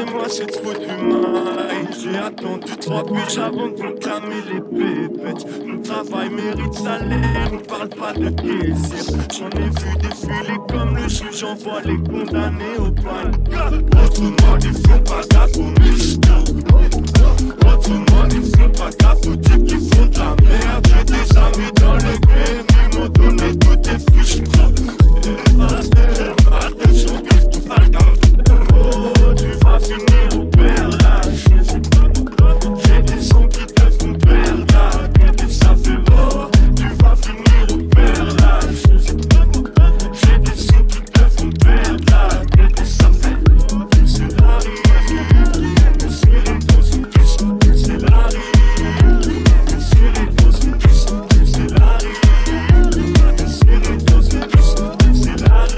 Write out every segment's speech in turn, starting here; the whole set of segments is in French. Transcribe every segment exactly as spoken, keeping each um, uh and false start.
moi c'est trop d'humain. J'ai attendu trois piges avant de m'entamer les pépettes. Mon travail mérite salaire, on parle pas de plaisir. J'en ai vu défiler comme le juge envoie les condamnés au bain. Autrement ils font pas gaffe aux michtos. Autrement ils font pas gaffe aux types qui font de la merde. J'ai des amis dans le game, ils m'ont donné toutes tes fiches. Oh, tu vas finir au père Lachaise. J'ai des sons qui te font perdre la tête et ça fait oh, tu vas finir au père Lachaise. J'ai des sons qui te font perdre la tête et ça fait oh, c'est la rue. C'est les doses de kiss, c'est la rue. C'est les doses de kiss, c'est la rue. C'est les doses de kiss, c'est la rue.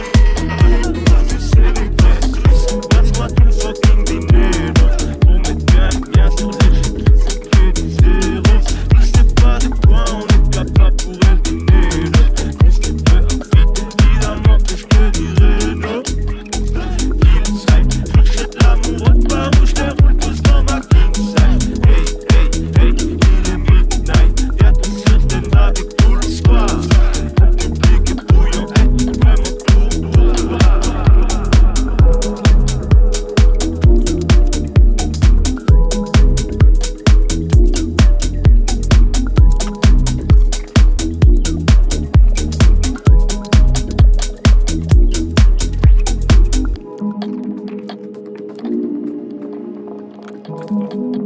Thank you.